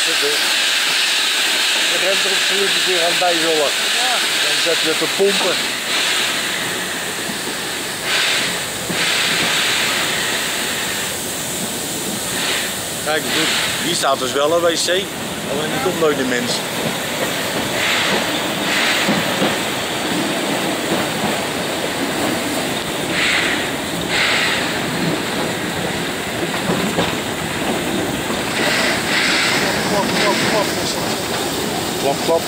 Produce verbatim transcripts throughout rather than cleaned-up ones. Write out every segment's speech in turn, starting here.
mensen. De, de renter op gelukkig weer aan het bijvullen. Ja. Dan zetten we het op pompen. Kijk, hier staat dus wel een wc, alleen er komt nooit een mens. Klap, klap, klap. Klap, klap.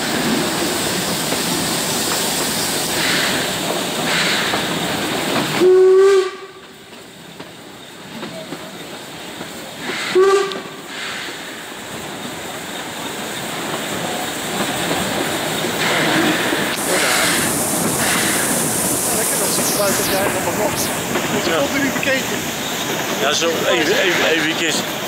Lekker dat ze buiten jij nog wat. Moet je continu bekeken. Ja, zo even, even, even, even